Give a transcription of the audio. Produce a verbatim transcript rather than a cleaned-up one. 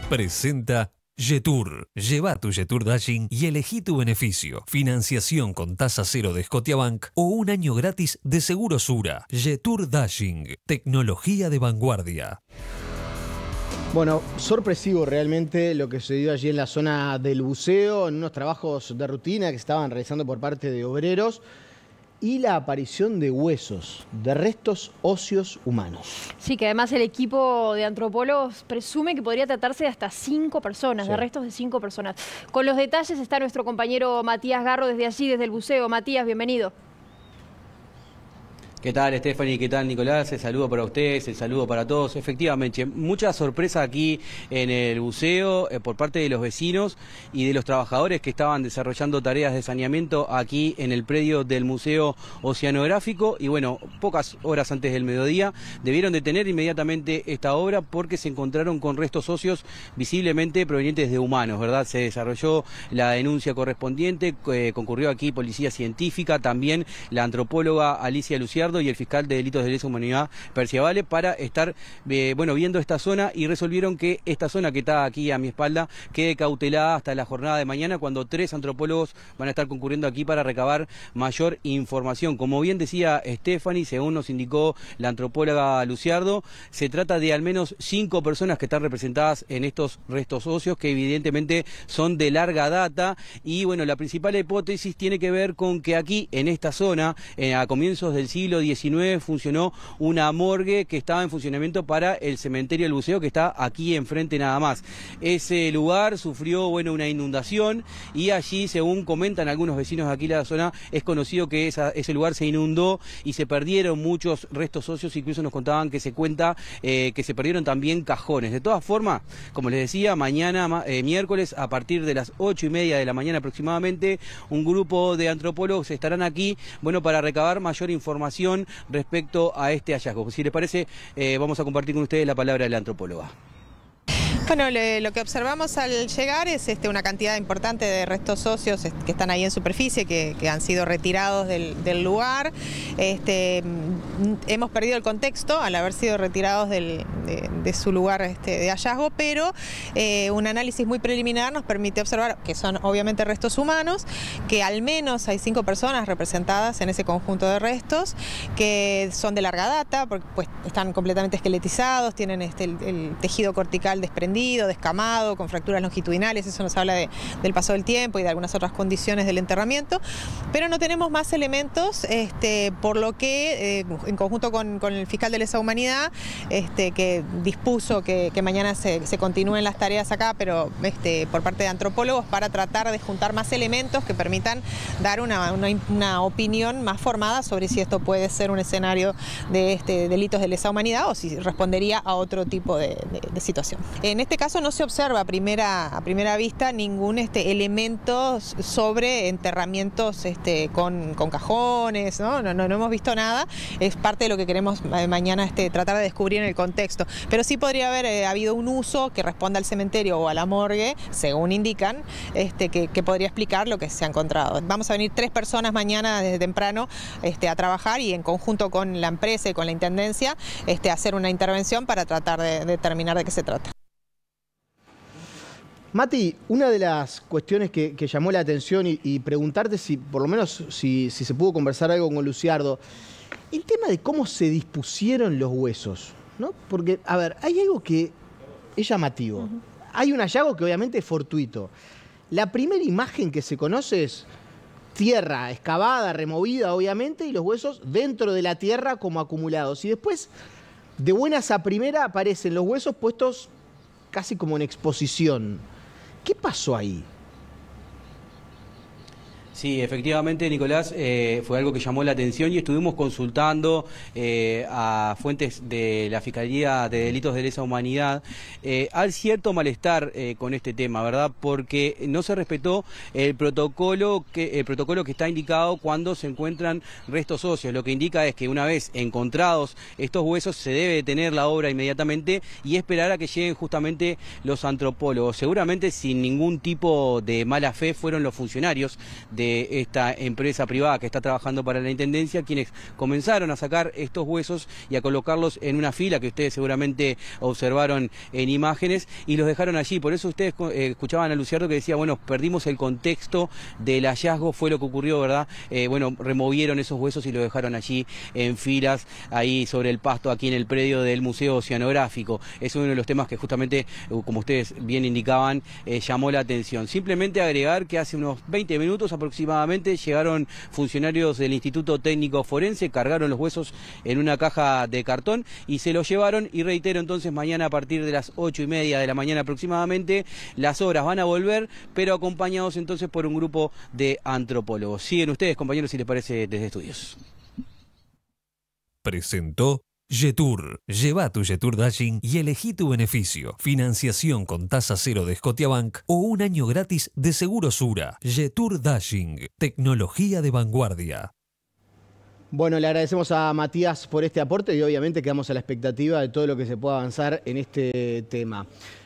Presenta Yetur. Lleva tu Yetur Dashing y elegí tu beneficio. Financiación con tasa cero de Scotiabank o un año gratis de Seguro Sura. Yetur Dashing. Tecnología de vanguardia. Bueno, sorpresivo realmente lo que sucedió allí en la zona del buceo, en unos trabajos de rutina que se estaban realizando por parte de obreros, y la aparición de huesos, de restos óseos humanos. Sí, que además el equipo de antropólogos presume que podría tratarse de hasta cinco personas, sí. de restos de cinco personas. Con los detalles está nuestro compañero Matías Garro desde allí, desde el buceo. Matías, bienvenido. ¿Qué tal, Stephanie? ¿Qué tal, Nicolás? El saludo para ustedes, el saludo para todos. Efectivamente, mucha sorpresa aquí en el buceo eh, por parte de los vecinos y de los trabajadores que estaban desarrollando tareas de saneamiento aquí en el predio del Museo Oceanográfico. Y bueno, pocas horas antes del mediodía debieron detener inmediatamente esta obra porque se encontraron con restos óseos visiblemente provenientes de humanos, ¿verdad? Se desarrolló la denuncia correspondiente, eh, concurrió aquí Policía Científica, también la antropóloga Alicia Luciardo y el fiscal de delitos de lesa humanidad, Percia Vale, para estar eh, bueno, viendo esta zona, y resolvieron que esta zona que está aquí a mi espalda quede cautelada hasta la jornada de mañana, cuando tres antropólogos van a estar concurriendo aquí para recabar mayor información. Como bien decía Stephanie, según nos indicó la antropóloga Luciardo, se trata de al menos cinco personas que están representadas en estos restos óseos, que evidentemente son de larga data, y bueno, la principal hipótesis tiene que ver con que aquí en esta zona, eh, a comienzos del siglo diecinueve, funcionó una morgue que estaba en funcionamiento para el cementerio del buceo, que está aquí enfrente nada más. Ese lugar sufrió bueno, una inundación, y allí, según comentan algunos vecinos de aquí de la zona, es conocido que esa, ese lugar se inundó y se perdieron muchos restos óseos. Incluso nos contaban que se cuenta eh, que se perdieron también cajones. De todas formas, como les decía, mañana eh, miércoles a partir de las ocho y media de la mañana aproximadamente, un grupo de antropólogos estarán aquí bueno, para recabar mayor información respecto a este hallazgo. Si les parece, eh, vamos a compartir con ustedes la palabra de la antropóloga. Bueno, le, lo que observamos al llegar es este, una cantidad importante de restos óseos que están ahí en superficie, que, que han sido retirados del, del lugar. Este, hemos perdido el contexto al haber sido retirados del, de, de su lugar este, de hallazgo, pero eh, un análisis muy preliminar nos permite observar que son obviamente restos humanos, que al menos hay cinco personas representadas en ese conjunto de restos, que son de larga data, porque pues, están completamente esqueletizados, tienen este, el, el tejido cortical desprendido, descamado, con fracturas longitudinales. Eso nos habla de, del paso del tiempo y de algunas otras condiciones del enterramiento, pero no tenemos más elementos, este, por lo que eh, en conjunto con, con el fiscal de lesa humanidad, este, que dispuso que, que mañana se, se continúen las tareas acá, pero este, por parte de antropólogos, para tratar de juntar más elementos que permitan dar una, una, una opinión más formada sobre si esto puede ser un escenario de este, delitos de lesa humanidad o si respondería a otro tipo de, de, de situación. En este caso no se observa a primera, a primera vista ningún este, elemento sobre enterramientos este, con, con cajones, ¿no? No, no, no hemos visto nada. Es parte de lo que queremos mañana este, tratar de descubrir en el contexto. Pero sí podría haber eh, habido un uso que responda al cementerio o a la morgue, según indican, este, que, que podría explicar lo que se ha encontrado. Vamos a venir tres personas mañana desde temprano este, a trabajar, y en conjunto con la empresa y con la intendencia este, hacer una intervención para tratar de, de determinar de qué se trata. Mati, una de las cuestiones que, que llamó la atención y, y preguntarte si, por lo menos, si, si se pudo conversar algo con Luciardo, el tema de cómo se dispusieron los huesos, ¿no? Porque, a ver, hay algo que es llamativo. Uh-huh. Hay un hallazgo que obviamente es fortuito. La primera imagen que se conoce es tierra excavada, removida, obviamente, y los huesos dentro de la tierra como acumulados. Y después, de buenas a primera, aparecen los huesos puestos casi como en exposición. ¿Qué pasó ahí? Sí, efectivamente, Nicolás, eh, fue algo que llamó la atención, y estuvimos consultando eh, a fuentes de la Fiscalía de Delitos de Lesa Humanidad. Eh, hay cierto malestar eh, con este tema, ¿verdad? Porque no se respetó el protocolo que el protocolo que está indicado cuando se encuentran restos óseos. Lo que indica es que una vez encontrados estos huesos se debe detener la obra inmediatamente y esperar a que lleguen justamente los antropólogos. Seguramente sin ningún tipo de mala fe fueron los funcionarios de de esta empresa privada que está trabajando para la Intendencia, quienes comenzaron a sacar estos huesos y a colocarlos en una fila que ustedes seguramente observaron en imágenes y los dejaron allí. Por eso ustedes eh, escuchaban a Luciardo que decía, bueno, perdimos el contexto del hallazgo, fue lo que ocurrió, ¿verdad? Eh, bueno, removieron esos huesos y los dejaron allí en filas, ahí sobre el pasto, aquí en el predio del Museo Oceanográfico. Es uno de los temas que justamente, como ustedes bien indicaban, eh, llamó la atención. Simplemente agregar que hace unos veinte minutos aproximadamente llegaron funcionarios del Instituto Técnico Forense, cargaron los huesos en una caja de cartón y se los llevaron. Y reitero, entonces mañana a partir de las ocho y media de la mañana aproximadamente las obras van a volver, pero acompañados entonces por un grupo de antropólogos. Siguen ustedes, compañeros, si les parece, desde estudios. Presentó Yetur. Lleva tu Yetur Dashing y elegí tu beneficio. Financiación con tasa cero de Scotiabank o un año gratis de Seguro Sura. Yetur Dashing. Tecnología de vanguardia. Bueno, le agradecemos a Matías por este aporte y obviamente quedamos a la expectativa de todo lo que se pueda avanzar en este tema.